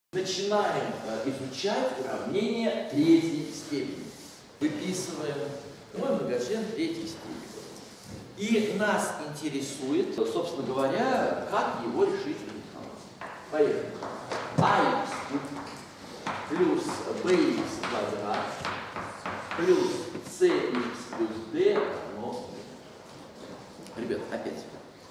Начинаем изучать уравнение третьей степени. Выписываем мой многочлен третьей степени. И нас интересует, собственно говоря, как его решить. Поехали. ax плюс bx квадрат плюс cx плюс d равно. Ребят, опять.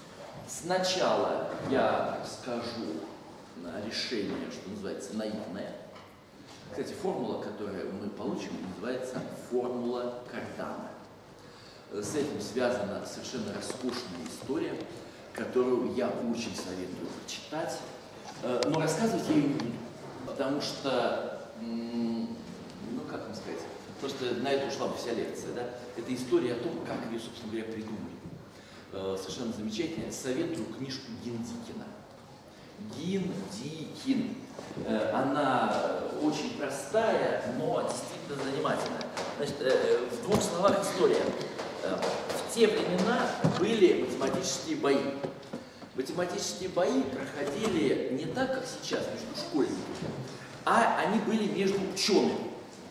Сначала я скажу решение, что называется, наивное. Кстати, формула, которую мы получим, называется формула Кардана. С этим связана совершенно роскошная история, которую я очень советую прочитать. Но рассказывать я ее не буду, потому что, ну как вам сказать, просто на это ушла бы вся лекция, да? Это история о том, как ее, собственно говоря, придумали. Совершенно замечательная. Советую книжку Гиндикина. Гиндикин. Она очень простая, но действительно занимательная. Значит, в двух словах история. В те времена были математические бои. Математические бои проходили не так, как сейчас, между школьниками, а они были между учеными.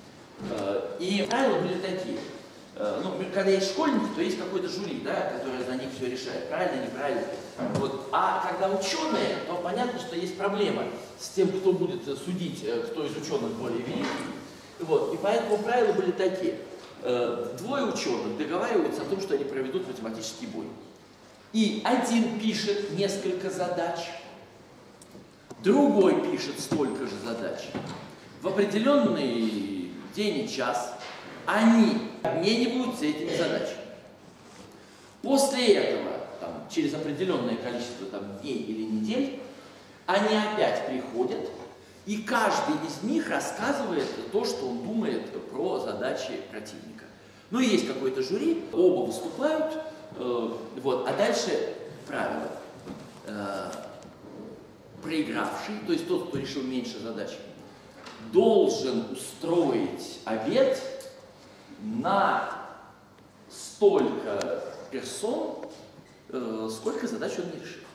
И правила были такие. Ну, когда есть школьники, то есть какой-то жюри, да, которое за них все решает, правильно, неправильно. Вот. А когда ученые, то понятно, что есть проблема с тем, кто будет судить, кто из ученых более великий. Вот. И поэтому правила были такие. Двое ученых договариваются о том, что они проведут математический бой. И один пишет несколько задач, другой пишет столько же задач. В определенный день и час они обмениваются этими задачами. После этого, там, через определенное количество дней или недель, они опять приходят, и каждый из них рассказывает то, что он думает про задачи противника. Ну, есть какое-то жюри, оба выступают, вот, а дальше правило. Проигравший, то есть тот, кто решил меньше задач, должен устроить обед на столько персон, сколько задач он не решил.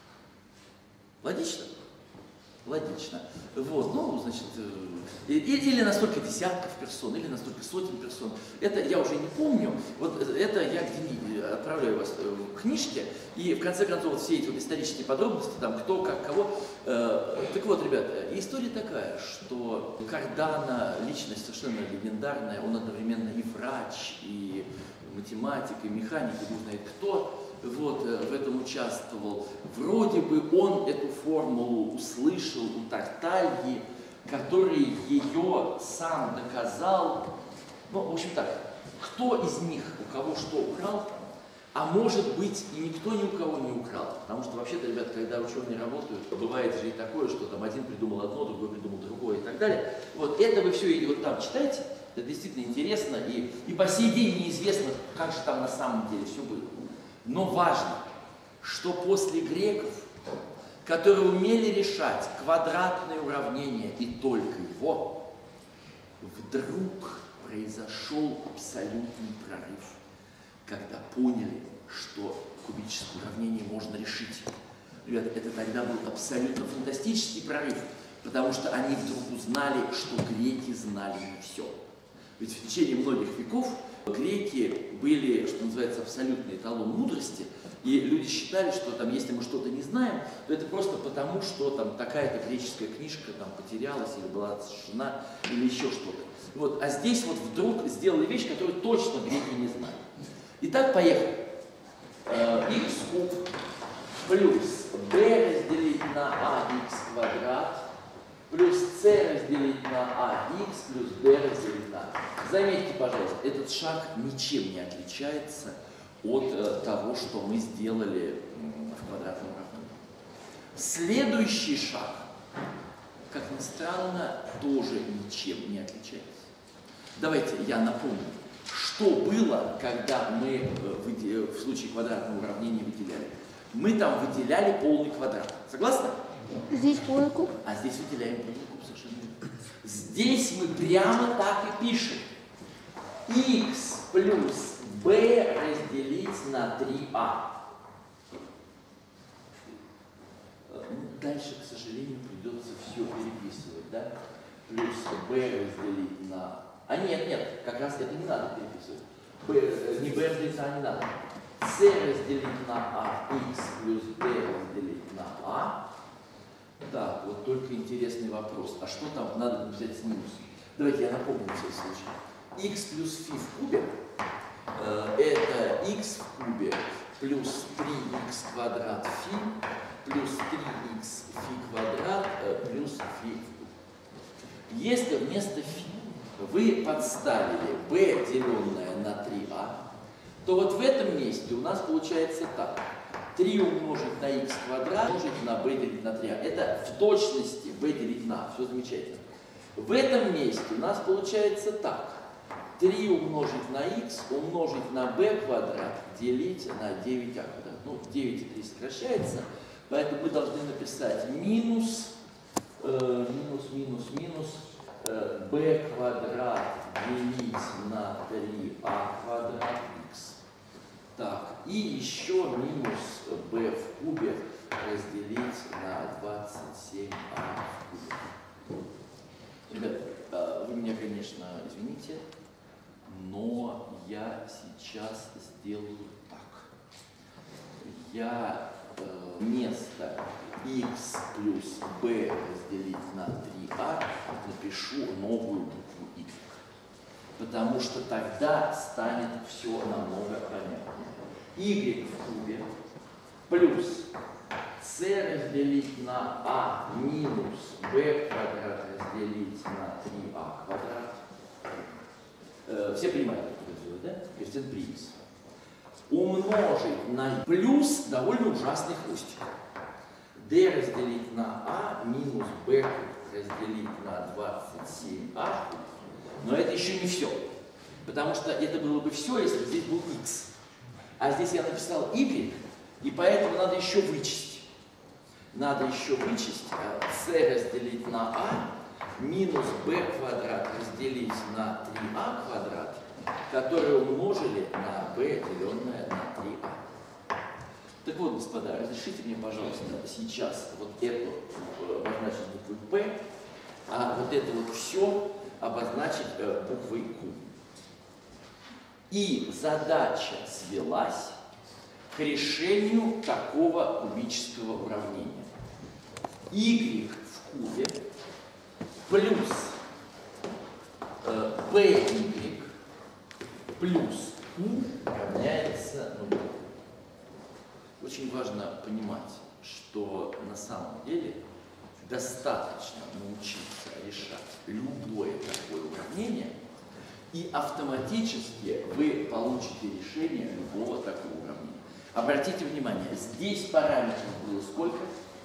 Логично? Логично. Вот, ну, значит, или на столько десятков персон, или на столько сотен персон. Это я уже не помню. Вот это я где-нибудь отправляю вас в книжке, и в конце концов вот все эти вот исторические подробности, там, кто, как, кого. Так вот, ребята, история такая, что Кардана личность совершенно легендарная, он одновременно и врач, и математик, и механик, и бог знает кто. Вот, в этом участвовал. Вроде бы он эту формулу услышал у Тартальи, который ее сам доказал. Ну, в общем так, кто из них у кого что украл, а может быть и никто ни у кого не украл. Потому что вообще-то, ребят, когда ученые работают, бывает же и такое, что там один придумал одно, другой придумал другое и так далее. Вот это вы все и вот там читаете, это действительно интересно, и по сей день неизвестно, как же там на самом деле все было. Но важно, что после греков, которые умели решать квадратные уравнения и только его, вдруг произошел абсолютный прорыв, когда поняли, что кубическое уравнение можно решить. Ребята, это тогда был абсолютно фантастический прорыв, потому что они вдруг узнали, что греки знали не все. Ведь в течение многих веков греки были, что называется, абсолютный эталон мудрости, и люди считали, что там, если мы что-то не знаем, то это просто потому, что там такая-то греческая книжка там потерялась или была сожжена, или еще что-то. Вот. А здесь вот вдруг сделали вещь, которую точно греки не знали. Итак, поехали. Х куб плюс b разделить на ax квадрат плюс c разделить на ax плюс b разделить на a. Заметьте, пожалуйста, этот шаг ничем не отличается от того, что мы сделали в квадратном уравнении. Следующий шаг, как ни странно, тоже ничем не отличается. Давайте я напомню, что было, когда мы в случае квадратного уравнения выделяли. Мы там выделяли полный квадрат. Согласны? Здесь полный куб. А здесь выделяем полный куб совершенно верно. Здесь мы прямо так и пишем. Х плюс b разделить на 3a. дальше, к сожалению, придется все переписывать, да? Плюс b разделить на... А нет, как раз это не надо переписывать. Не b разделить на не надо. c разделить на a, x плюс d разделить на a. Так, вот только интересный вопрос. А что там надо написать с минусом? Давайте я напомню на всякий случай. X плюс φ в кубе это x в кубе плюс 3x квадрат φ плюс 3x φ квадрат плюс φ в кубе. Если вместо φ вы подставили b, деленное на 3a, то вот в этом месте у нас получается так. 3 умножить на x квадрат умножить на b делить на 3a. Это в точности b делить на a. Все замечательно. В этом месте у нас получается так. 3 умножить на x умножить на b квадрат делить на 9a квадрат. Ну, 9 и 3 сокращается, поэтому мы должны написать минус b квадрат делить на 3a квадрат x. Так, и еще минус b в кубе разделить на 27а в кубе. Ребят, вы меня, конечно, извините, но я сейчас сделаю так. Я вместо x плюс b разделить на 3a напишу новую букву y. Потому что тогда станет все намного понятнее. Y в кубе плюс c разделить на a минус b квадрат разделить на 3a квадрат. Все понимают, что это делать, да? Коэффициент при x. Умножить на плюс довольно ужасный хвостик. d разделить на a минус b разделить на 27a. Но это еще не все. Потому что это было бы все, если бы здесь был x. А здесь я написал y, и поэтому надо еще вычесть. Надо еще вычесть c разделить на a минус b квадрат разделить на 3a квадрат, которое умножили на b, деленное на 3a. Так вот, господа, разрешите мне, пожалуйста, сейчас вот эту обозначить буквой p, а вот это вот все обозначить буквой Q. И задача свелась к решению такого кубического уравнения. Y в кубе плюс by плюс Q равняется нулю. Очень важно понимать, что на самом деле достаточно научиться решать любое такое уравнение, и автоматически вы получите решение любого такого уравнения. Обратите внимание, здесь параметров было сколько?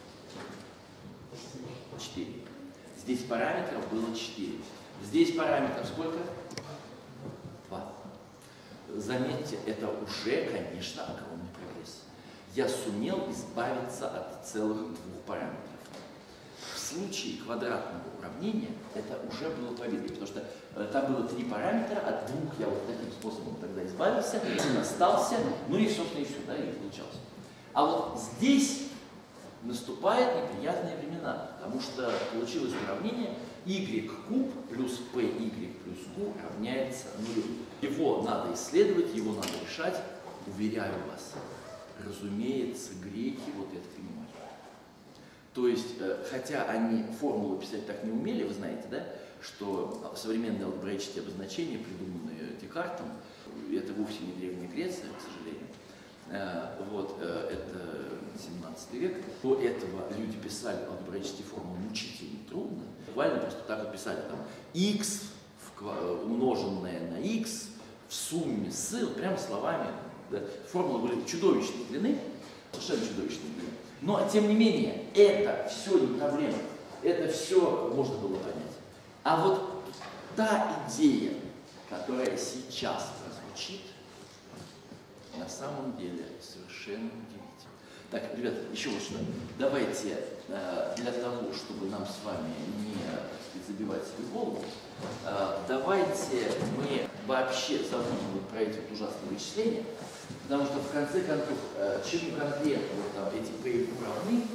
4. Здесь параметров было 4. Здесь параметров сколько? 2. Заметьте, это уже, конечно, огромный прогресс. Я сумел избавиться от целых 2 параметров. В случае квадратного уравнения это уже было победой, потому что там было 3 параметра, от 2 я вот таким способом тогда избавился, 1 остался, ну и, собственно, и все, да, и получалось. А вот здесь наступают неприятные времена, потому что получилось уравнение y куб плюс py плюс q равняется нулю. Его надо исследовать, его надо решать, уверяю вас. Разумеется, греки вот это понимали. То есть, хотя они формулу писать так не умели, вы знаете, да, что современные алгебраические обозначения, придуманные Декартом, это вовсе не Древняя Греция, к сожалению. Вот, это 17 век. До этого люди писали алгебраические формулы мучительно трудно. Буквально просто так вот писали там x умноженное на x в сумме с, вот прямо словами. Да. Формулы были чудовищной длины, совершенно чудовищной длины. Но, тем не менее, это все не проблема. Это все можно было понять. А вот та идея, которая сейчас прозвучит, на самом деле совершенно удивительно. Так, ребята, еще вот что. Давайте для того, чтобы нам с вами не забивать себе голову, давайте мы вообще забудем про эти вот ужасные вычисления, потому что в конце концов, чему конкретно вот там эти p равны,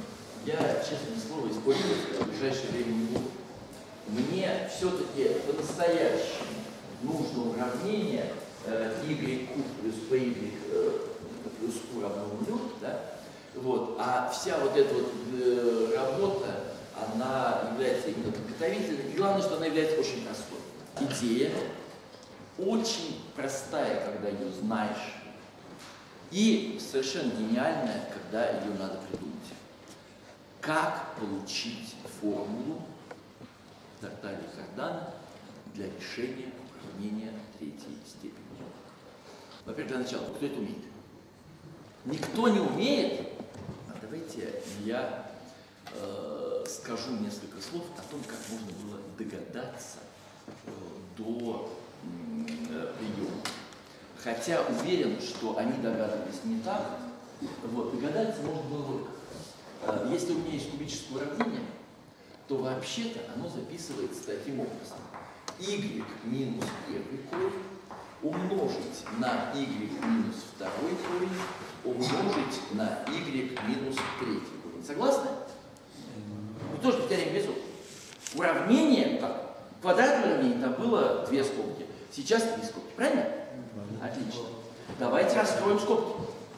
я, честное слово, использовать в ближайшее время не буду. Мне все-таки по-настоящему нужно уравнение y куб плюс py плюс q равно нулю, да? Вот. А вся вот эта вот работа, она является именно подготовительной. И главное, что она является очень простой. Идея очень простая, когда ее знаешь, и совершенно гениальная, когда ее надо придумать. Как получить формулу Тарталья-Кардана для решения уравнения третьей степени? Во-первых, для начала, кто это умеет? Никто не умеет? А давайте я скажу несколько слов о том, как можно было догадаться до приема. Хотя уверен, что они догадывались не так. Вот, догадаться можно было только. Если у меня есть кубическое уравнение, то вообще-то оно записывается таким образом. Y минус первый корень умножить на y минус второй корень умножить на y минус третий корень. Согласны? Ну тоже по теореме Безу. Уравнение, как квадрат уравнения, там было 2 скобки. Сейчас 3 скобки. Правильно? Отлично. Давайте раскроем скобки.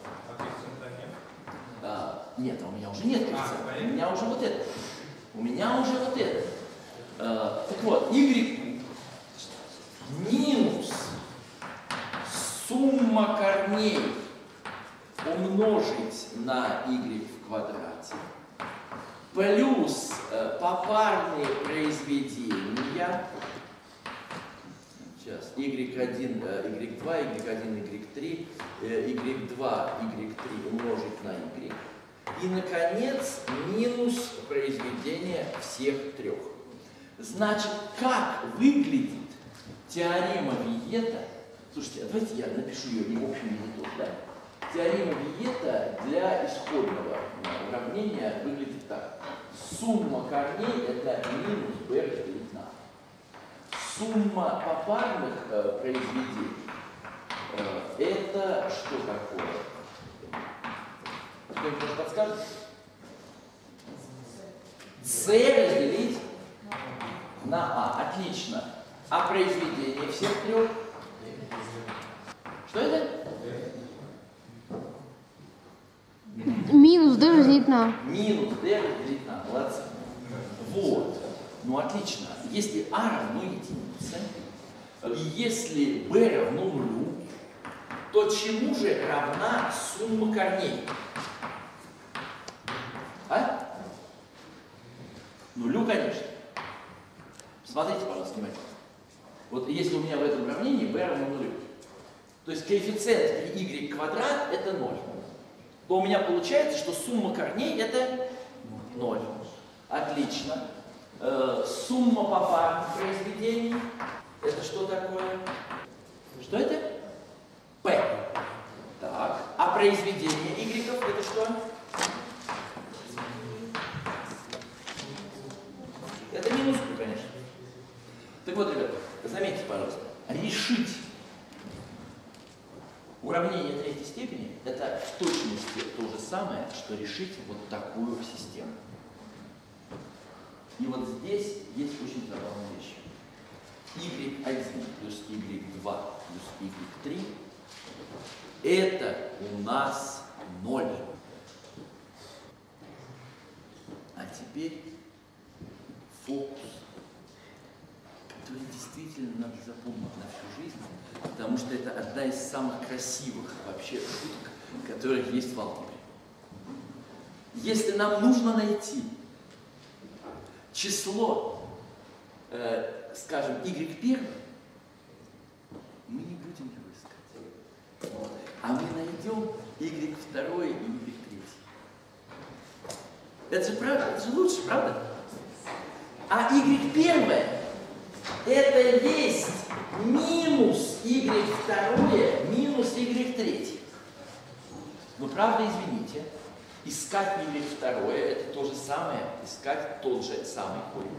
Нет, а у меня уже нет коэффициента. У меня уже вот это. У меня уже вот это. Так вот, y минус сумма корней умножить на y в квадрате плюс попарные произведения. Сейчас. y1, y2, y1, y3, y2, y3 умножить на y. И, наконец, минус произведение всех трех. Значит, как выглядит теорема Виета? Слушайте, а давайте я напишу ее не в общем виде тоже, да? Теорема Виета для исходного уравнения выглядит так. Сумма корней – это минус b разделить на. Сумма попарных произведений – это что такое? Кто-нибудь может подскажет? С разделить на А. Отлично. А произведение всех трех? Что это? Минус d разделить на. Минус d разделить на. Молодцы. Вот. Ну отлично. Если А равно единице, и если b равно нулю, то чему же равна сумма корней? А? Нулю, конечно. Смотрите, пожалуйста, внимательно. Вот если у меня в этом уравнении b равно нулю, то есть коэффициент y квадрат это 0, то у меня получается, что сумма корней это 0. Отлично. Сумма попарных произведений это что такое? Что это? P. Так. А произведение y это что? Это минус Q, конечно. Так вот, ребята, заметьте, пожалуйста, решить уравнение третьей степени – это в точности то же самое, что решить вот такую систему. И вот здесь есть очень забавная вещь. y1 плюс y2 плюс y3 – это у нас 0. А теперь фокус, который действительно надо запомнить на всю жизнь, потому что это одна из самых красивых вообще шуток, которые есть в алгебре. Если нам нужно найти число, скажем, y1, мы не будем его искать, а мы найдем y2 и y3. Это же правда, это же лучше, правда? А y1 это есть минус y2 минус y3. Но правда, извините, искать y2 это то же самое, искать тот же самый корень.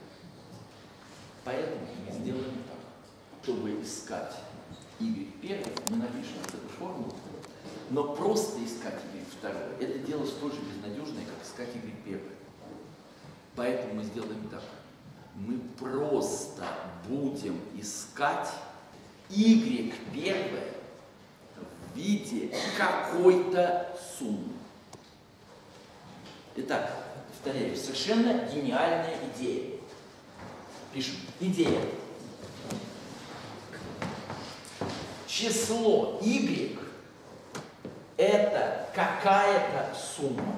Поэтому мы сделаем так. Чтобы искать y1, мы напишем вот эту формулу. Но просто искать y второе, это дело столь же безнадежное, как искать y первое. Поэтому мы сделаем так. Мы просто будем искать y первое в виде какой-то суммы. Итак, повторяю, совершенно гениальная идея. Пишем. Идея. Число y – это какая-то сумма.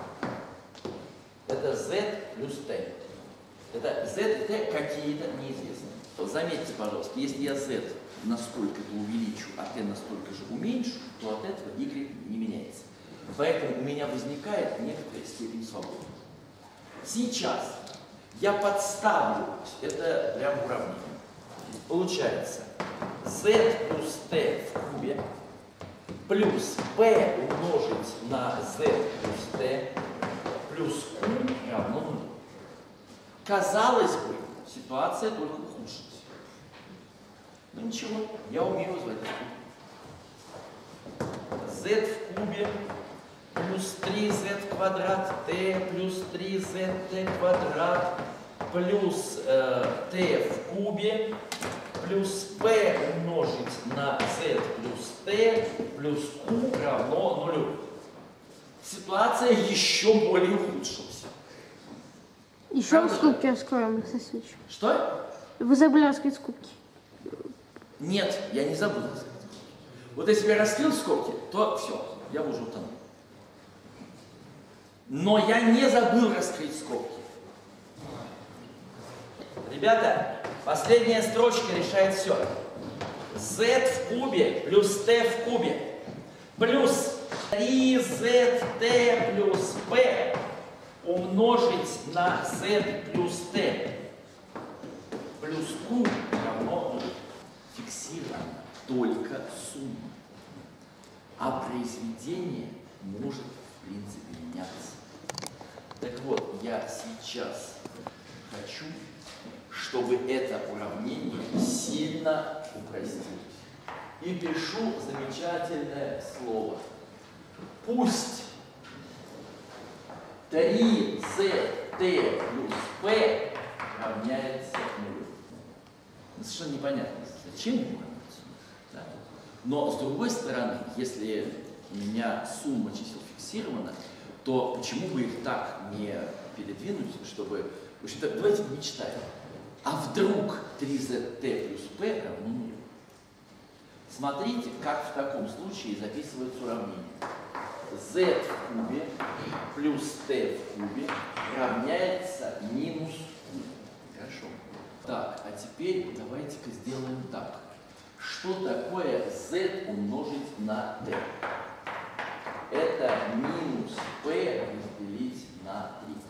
Это z плюс t. Это z и t какие-то неизвестные. Заметьте, пожалуйста, если я z настолько-то увеличу, а t настолько же уменьшу, то от этого y не меняется. Поэтому у меня возникает некоторая степень свободы. Сейчас я подставлю это прям в уравнение. Получается z плюс t в кубе плюс p умножить на z плюс t плюс q равно 0. Казалось бы, ситуация только ухудшилась. Но ничего, я умею возводить куб. Z в кубе плюс 3z квадрат t плюс 3zt квадрат плюс t в кубе плюс p умножить на z плюс t плюс q равно 0. Ситуация еще более ухудшилась. Еще раз скобки раскроем, Алексей Васильевич. Что? Вы забыли раскрыть скобки. Нет, я не забыл раскрыть скобки. Вот если бы я раскрыл скобки, то все, я бы уже утонул. Но я не забыл раскрыть скобки. Ребята, последняя строчка решает все. Z в кубе плюс t в кубе плюс 3zt плюс p умножить на z плюс t плюс q равно 0. Фиксирована только сумма. А произведение может, в принципе, меняться. Так вот, я сейчас хочу, чтобы это уравнение сильно упростить. И пишу замечательное слово. Пусть 3zt плюс p равняется 0. Совершенно непонятно, зачем ему равняется. Да? Но с другой стороны, если у меня сумма чисел фиксирована, то почему бы их так не передвинуть, чтобы... В общем-то, давайте мечтаем. А вдруг 3zt плюс p равно 0? Смотрите, как в таком случае записывается уравнение. Z в кубе плюс t в кубе равняется минус q. Хорошо. Так, а теперь давайте-ка сделаем так. Что такое z умножить на t? Это минус p разделить на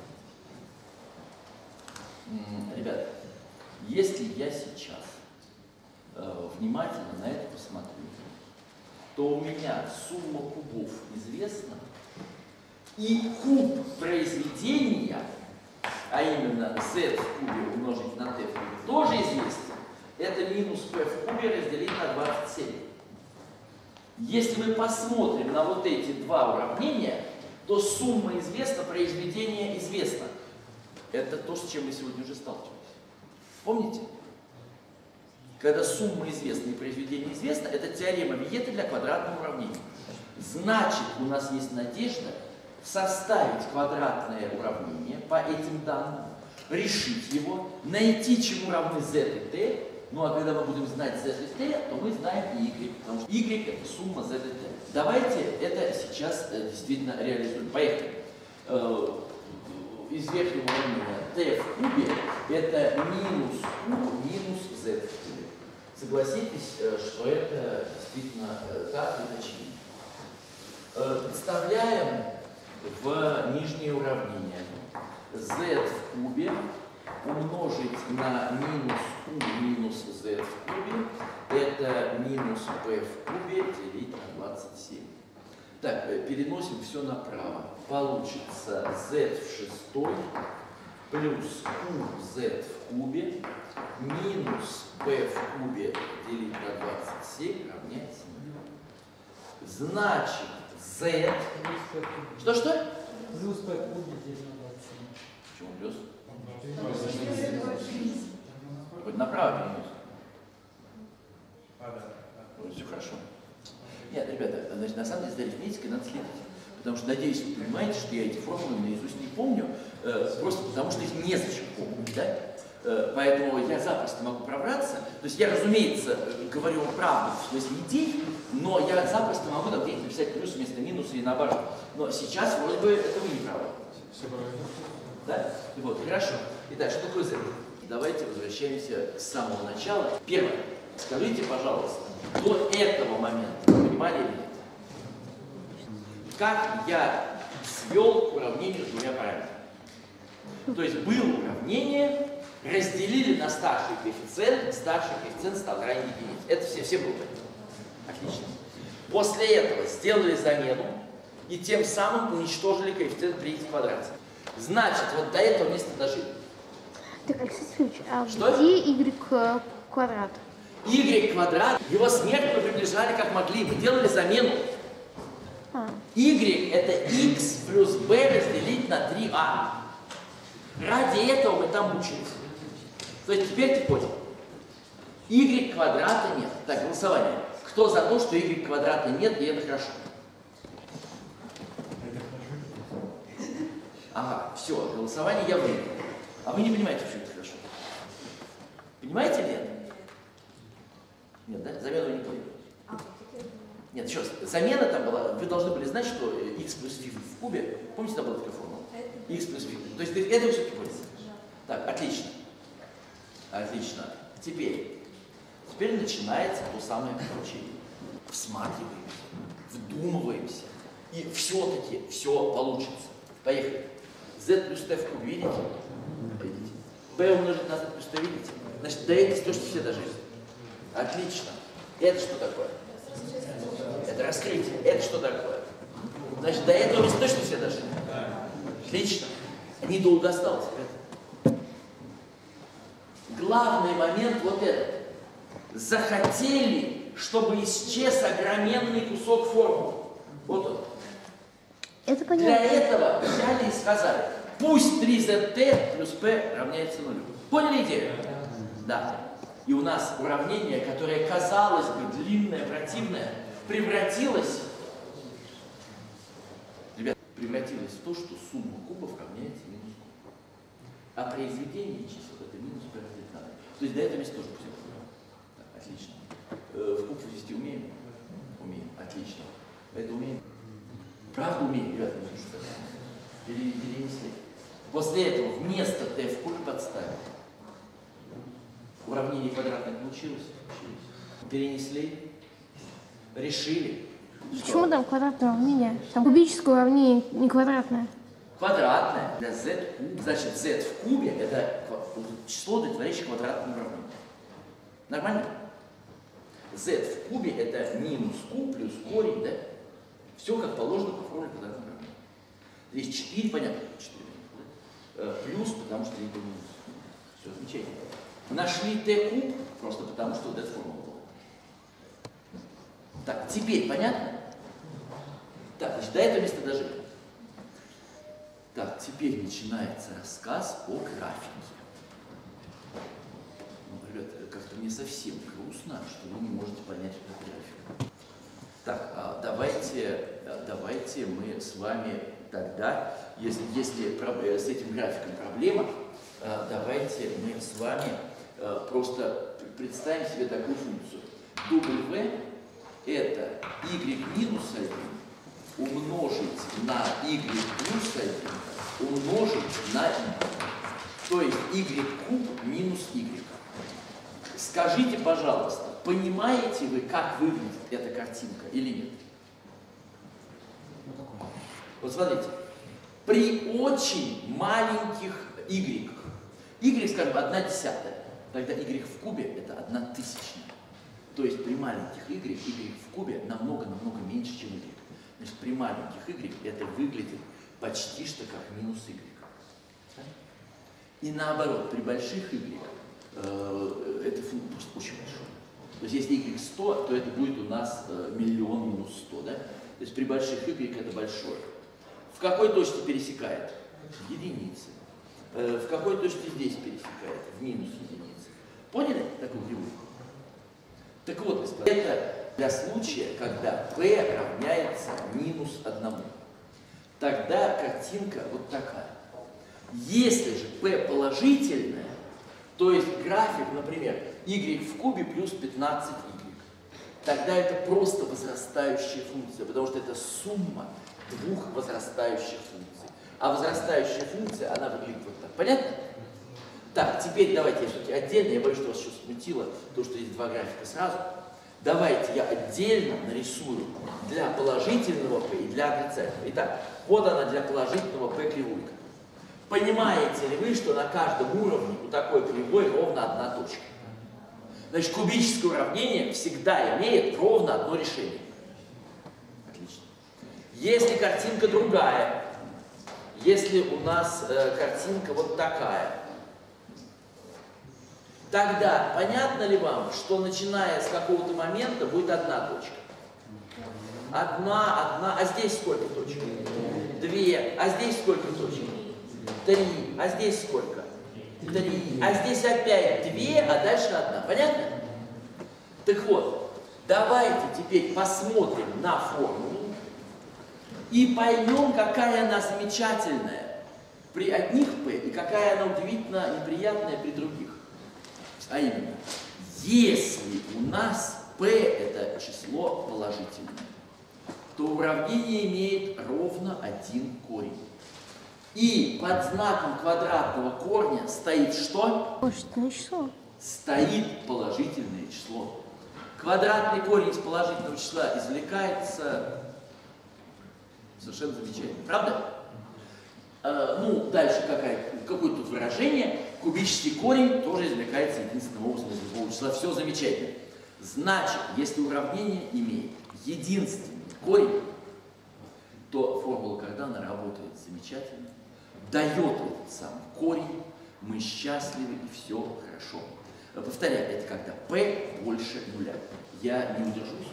3. Ребята, если я сейчас внимательно на это посмотрю, то у меня сумма кубов известна, и куб произведения, а именно z в кубе умножить на t в кубе, тоже известен. Это минус p в кубе разделить на 27. Если мы посмотрим на вот эти два уравнения, то сумма известна, произведение известно. Это то, с чем мы сегодня уже сталкивались. Помните? Когда сумма известна и произведение известно, это теорема Виета для квадратного уравнения. Значит, у нас есть надежда составить квадратное уравнение по этим данным, решить его, найти, чему равны z и t. Ну а когда мы будем знать z и t, то мы знаем и y, потому что y это сумма z и t. Давайте это сейчас действительно реализуем. Поехали. Из верхнего уравнения t в кубе это минус q минус z в кубе. Согласитесь, что это действительно так и очевидно. Представляем в нижнее уравнение z в кубе умножить на минус q минус z в кубе, это минус p в кубе делить на 27. Так, переносим все направо. Получится z в шестой плюс qz в кубе минус p в кубе делить на 27 равняется 0. Значит, z. Что? Плюс p в кубе делить на 27. Почему плюс? Хоть направо перенес. Все хорошо. Нет, ребята, значит, на самом деле за арифметикой надо следить. Потому что, надеюсь, вы понимаете, что я эти формулы наизусть не помню, просто потому что их незачем помнить, да? Поэтому я запросто могу пробраться. То есть я, разумеется, говорю вам правду в смысле идей, но я запросто могу там где-то написать плюс вместо минуса или наоборот. Но сейчас вроде бы это вы не правы. Все правильно. Да? Вот, хорошо. Итак, что такое z? Давайте возвращаемся с самого начала. Первое. Скажите, пожалуйста, до этого момента понимали или нет? Как я свел к уравнению с двумя параметрами? То есть было уравнение, разделили на старший коэффициент стал равен единице. Это все было понятно. Отлично. После этого сделали замену и тем самым уничтожили коэффициент при x в квадрате. Значит, вот до этого места дожили. Так, Алексей Сергеевич, а Что? где y квадрат? Y квадрат, его смерть мы приближали как могли, мы делали замену. Y это x плюс b разделить на 3a. Ради этого мы там мучились. То есть теперь ты понял. Y квадрата нет. Так, голосование. Кто за то, что y квадрата нет, и это хорошо? Ага, все, голосование я выиграл. А вы не понимаете, почему это хорошо? Понимаете ли это? Нет, да? Замену вы не поняли. Нет, еще раз. Замена там была, вы должны были знать, что x плюс φ в кубе, помните, там была такая формула? X плюс φ. То есть это вы все-таки поняли. Так, отлично. Отлично. Теперь начинается то самое обучение. Всматриваемся, вдумываемся, и все-таки все получится. Поехали. Z плюс t в кубе, видите? Видите? B умножить на Z плюс t, видите? Значит, до этого то, что все дожили. Отлично. Это что такое? Это раскрытие. Это что такое? Значит, до этого места точно все дошли? Отлично. Недолго осталось. Главный момент вот этот. Захотели, чтобы исчез огроменный кусок формулы. Вот он. Это понятно. Для этого взяли и сказали, пусть 3zt плюс p равняется нулю. Поняли идею? Да. И у нас уравнение, которое, казалось бы, длинное, противное, превратилось в то, что сумма кубов равняется минус куб. А произведение чисел это минус p разделить на 2. То есть до этого места тоже все понимаем. Отлично. В куб ввести умеем? Умеем. Отлично. Это умеем? Правда умеем, ребята? Перенесли. После этого вместо t в кубе подставили. Уравнение квадратное получилось? Перенесли? Решили? Почему там квадратное уравнение? Там кубическое уравнение, не квадратное. Квадратное для z куб. Значит, z в кубе это число, удовлетворяющее квадратному уравнению. Нормально? Z в кубе это минус q плюс корень, да? Все как положено по формуле квадратного уравнения. Здесь 4, понятно, 4. Да? Плюс, потому что это минус. Все замечательно. Нашли t куб, просто потому что вот эта формула была. Так, теперь понятно? Так, значит, до этого места дожили. Так, теперь начинается рассказ о графике. Ну, ребята, как-то мне совсем грустно, что вы не можете понять эту графику. Так, давайте мы с вами тогда, если с этим графиком проблема, давайте мы с вами просто представим себе такую функцию. W это y минус 1 умножить на y плюс 1 умножить на y. То есть y куб минус y. Скажите, пожалуйста, понимаете вы, как выглядит эта картинка или нет? Вот смотрите, при очень маленьких y, скажем, 1/10, тогда y в кубе это 1/1000. То есть при маленьких y в кубе намного-намного меньше, чем y. Значит, при маленьких y это выглядит почти что как минус y. И наоборот, при больших y это просто очень большое. То есть если y 100, то это будет у нас миллион минус 100, да? То есть при больших y это большое. В какой точке пересекает? В единице. В какой точке здесь пересекает? В минус единице. Поняли такую кривую? Так вот, господа, это для случая, когда p равняется минус 1. Тогда картинка вот такая. Если же p положительная, то есть график, например, y в кубе плюс 15y, тогда это просто возрастающая функция, потому что это сумма двух возрастающих функций. А возрастающая функция, она выглядит вот так. Понятно? Так, теперь давайте я все-таки отдельно, я боюсь, что вас сейчас смутило, то, что есть два графика сразу. Давайте я отдельно нарисую для положительного p и для отрицательного. Итак, вот она для положительного p кривулька. Понимаете ли вы, что на каждом уровне у такой кривой ровно одна точка? Значит, кубическое уравнение всегда имеет ровно одно решение. Отлично. Если картинка другая, если у нас картинка вот такая, тогда понятно ли вам, что начиная с какого-то момента будет одна точка? Одна, а здесь сколько точек? 2, а здесь сколько точек? 3, а здесь сколько? 3, а здесь опять 2, а дальше 1. Понятно? Так вот, давайте теперь посмотрим на формулу и поймем, какая она замечательная при одних p и какая она удивительно неприятная при других. А именно, если у нас p это число положительное, то уравнение имеет ровно один корень. И под знаком квадратного корня стоит что? Положительное число. Стоит положительное число. Квадратный корень из положительного числа извлекается совершенно замечательно. Правда? Ну, дальше какое тут выражение. Кубический корень тоже извлекается единственным образом из любого числа. Все замечательно. Значит, если уравнение имеет единственный корень, то формула Кардана работает замечательно, дает этот самый корень, мы счастливы и все хорошо. Повторяю, это когда p больше нуля. Я не удержусь.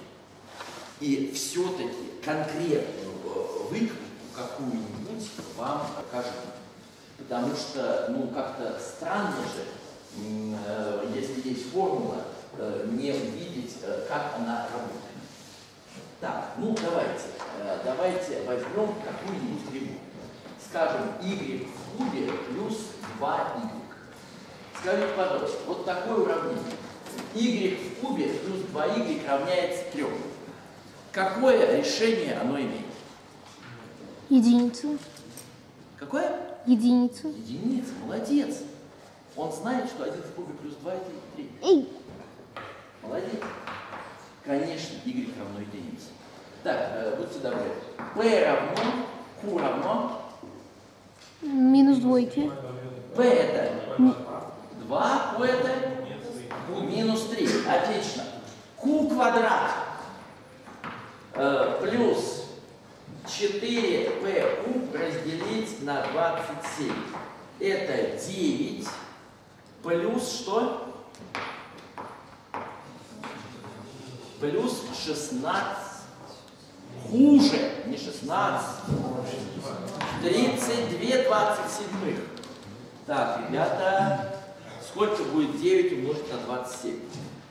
И все-таки конкретную выкройку какую-нибудь вам покажу. Потому что, ну, как-то странно же, если есть формула, не увидеть, как она работает. Так, ну давайте возьмем какую-нибудь кривую. Скажем, y в кубе плюс 2y. Скажите, пожалуйста, вот такое уравнение. Y в кубе плюс 2y равняется 3. Какое решение оно имеет? Единицу. Какое? Единицу. Единица, молодец. Он знает, что 1 в кубе плюс 2 это 3. Эй! Молодец. Конечно, y равно единице. Так, будьте добры. P равно, Q равно. Минус двойки. P это 2, Q это минус 3. Отлично. Q квадрат плюс 4p куб разделить на 27. Это 9 плюс что? Плюс 16. Хуже, не 16. 32 27. Так, ребята, сколько будет 9 умножить на 27?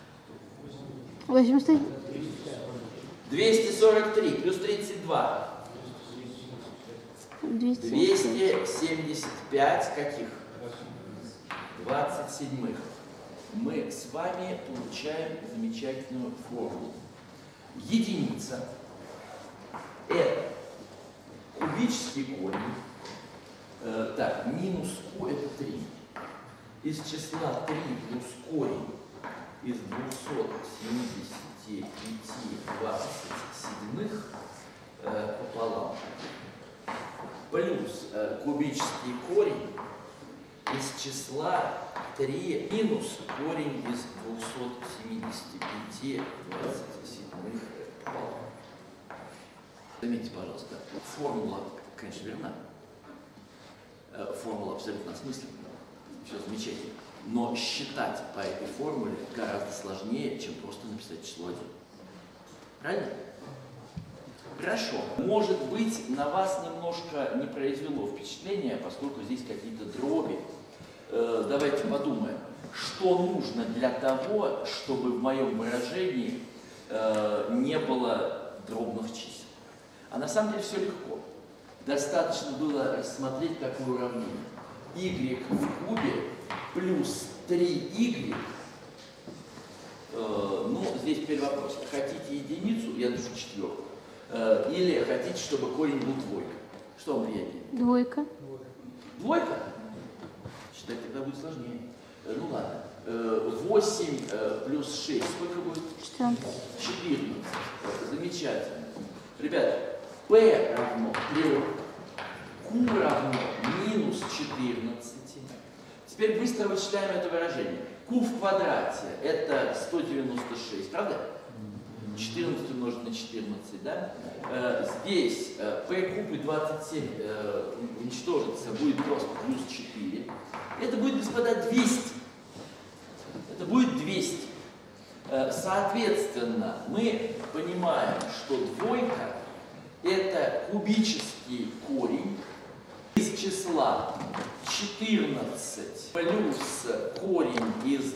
81. 243 плюс 32. 275 каких? 27. Мы с вами получаем замечательную формулу. Единица – это кубический корень. Так, минус q – это 3. Из числа 3 плюс корень из 275 27 пополам плюс кубический корень из числа 3 минус корень из 275 27 пополам. Заметьте, пожалуйста, формула, конечно, верна. Формула абсолютно осмысленна. Все замечательно. Но считать по этой формуле гораздо сложнее, чем просто написать число 1. Правильно? Хорошо. Может быть, на вас немножко не произвело впечатление, поскольку здесь какие-то дроби. Давайте подумаем, что нужно для того, чтобы в моем выражении не было дробных чисел. А на самом деле все легко. Достаточно было рассмотреть такое уравнение. Y в кубе плюс 3y. Ну, здесь теперь вопрос. Хотите единицу, я пишу четверку. Или хотите, чтобы корень был двойка? Что вам приятнее? Двойка. Двойка? Считать тогда будет сложнее. Ну ладно. 8 плюс 6. Сколько будет? 14. 14. Замечательно. Ребята, P равно 3. Q равно минус 14. Теперь быстро вычисляем это выражение. Q в квадрате это 196, правда? 14 умножить на 14, да? Здесь p куб и 27 уничтожится, будет просто плюс 4. Это будет, господа, 200. Это будет 200. Соответственно, мы понимаем, что двойка это кубический корень из числа 14 плюс корень из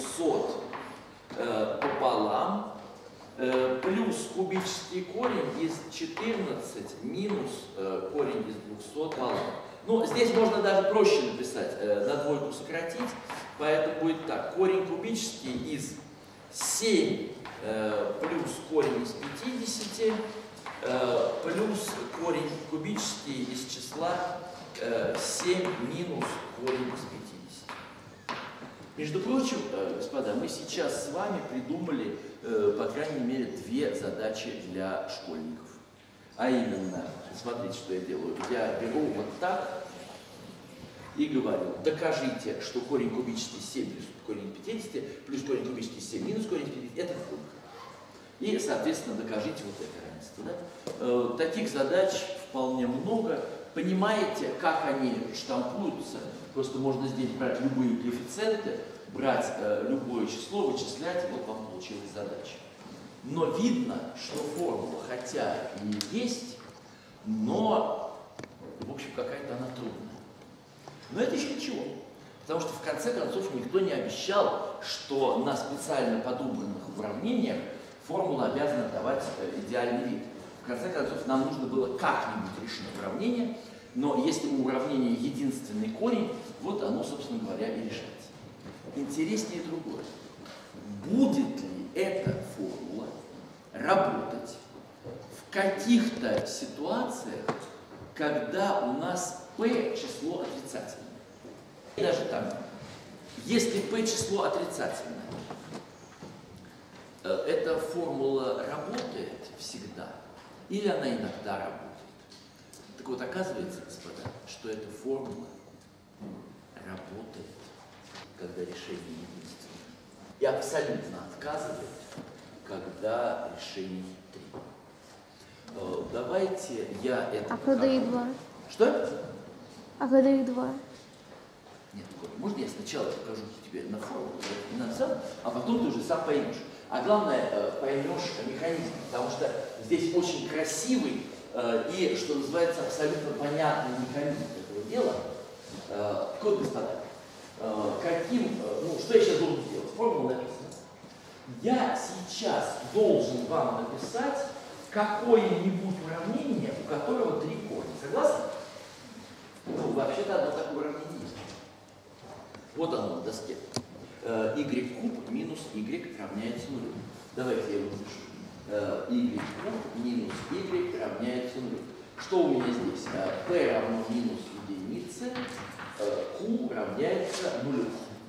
200 пополам плюс кубический корень из 14 минус корень из 200 пополам. Ну, здесь можно даже проще написать, на двойку сократить, поэтому будет так. Корень кубический из 7 плюс корень из 50 плюс корень кубический из числа 7 минус корень из 50. Между прочим, господа, мы сейчас с вами придумали, по крайней мере, 2 задачи для школьников. А именно, смотрите, что я делаю. Я беру вот так и говорю, докажите, что корень кубический 7 плюс корень 50, плюс корень кубический 7 минус корень 50, это двойка. И, соответственно, докажите вот это равенство. Да? Таких задач вполне много. Понимаете, как они штампуются? Просто можно здесь брать любые коэффициенты, брать любое число, вычислять, и вот вам получилась задача. Но видно, что формула, хотя и есть, но, в общем, какая-то она трудная. Но это еще ничего. Потому что, в конце концов, никто не обещал, что на специально подуманных уравнениях формула обязана давать идеальный вид. В конце концов, нам нужно было как-нибудь решить уравнение, но если у уравнения единственный корень, вот оно, собственно говоря, и решается. Интереснее другое. Будет ли эта формула работать в каких-то ситуациях, когда у нас p число отрицательное? И даже так, если p число отрицательное, эта формула работает всегда или она иногда работает? Так вот, оказывается, господа, что эта формула работает, когда решение единственное, и абсолютно отказывает, когда решений 3. Давайте я это... А когда их 2? Что? А когда их 2? Нет, можно я сначала покажу тебе на формулу, а потом ты уже сам поймешь. А главное, поймешь механизм, потому что здесь очень красивый и, что называется, абсолютно понятный механизм этого дела. Так вот, господа, что я сейчас должен сделать? Формула написана. Я сейчас должен вам написать какое-нибудь уравнение, у которого 3 корня. Согласны? Ну, вообще-то одно такое уравнение есть. Вот оно на доске. Y куб минус y равняется нулю. Давайте я его напишу. Y куб минус y равняется нулю. Что у меня здесь? P равно минус единице, Q равняется нулю.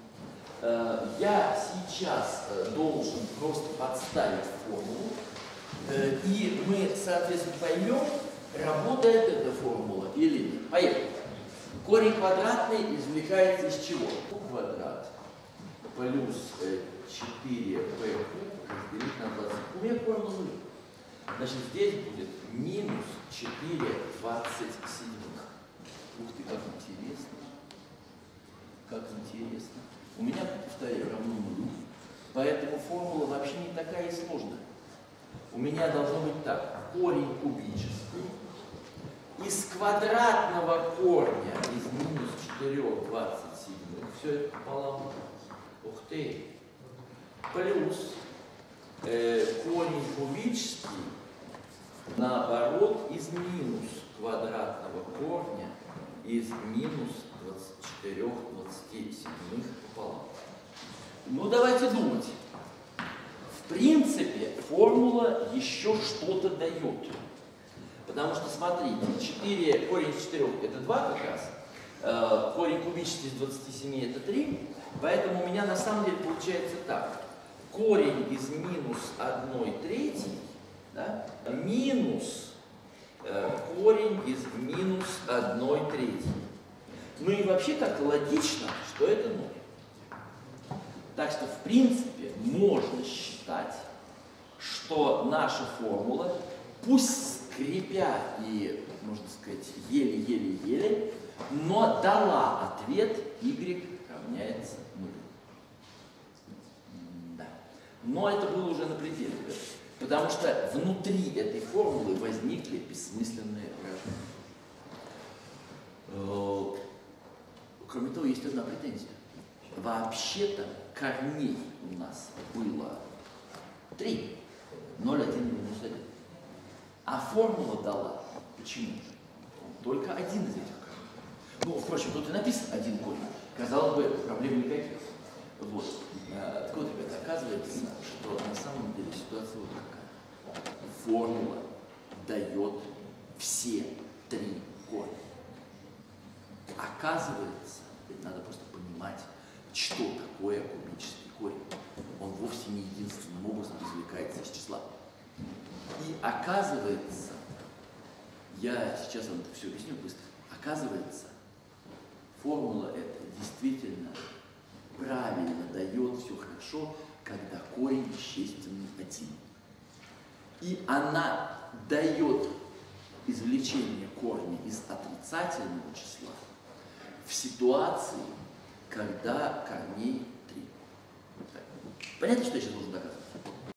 Я сейчас должен просто подставить формулу, и мы, соответственно, поймем, работает эта формула или нет. Поехали. Корень квадратный извлекается из чего? Квадрат плюс 4p куб разделить на 20. У меня формула нуля. Значит, здесь будет минус 4 27. Ух ты, как интересно. Как интересно. У меня, повторяю, равно нулю. Поэтому формула вообще не такая и сложная. У меня должно быть так. Корень кубический из квадратного корня из минус 4/27. Все это пополам. Ух ты. Плюс корень кубический, наоборот, из минус квадратного корня из минус 24/27 пополам. Ну, давайте думать. В принципе, формула еще что-то дает. Потому что, смотрите, корень из 4 это 2 как раз, корень кубический из 27 это 3, поэтому у меня на самом деле получается так. Корень из минус 1/3, да, минус корень из минус 1/3. Ну и вообще как-то логично, что это 0. Так что, в принципе, можно считать, что наша формула, пусть скрипя и, можно сказать, еле-еле-еле, но дала ответ y равняется 0. Да. Но это было уже на пределе, потому что внутри этой формулы возникли бессмысленные выражения. Кроме того, есть одна претензия. Вообще-то корней у нас было 3, 0, 1 минус 1. А формула дала. Почему? Только один из этих корней. Ну, впрочем, тут и написано один корень. Казалось бы, проблем никаких. Вот. Так вот, ребята, оказывается, что на самом деле ситуация вот какая. Формула дает все 3 корня. Оказывается, надо просто понимать, что такое кубический корень. Он вовсе не единственным образом извлекается из числа. И оказывается, я сейчас вам это все объясню быстро, оказывается, формула эта действительно правильно дает все хорошо, когда корень вещественный 1. И она дает извлечение корня из отрицательного числа в ситуации, когда корней 3. Понятно, что я сейчас должен доказывать?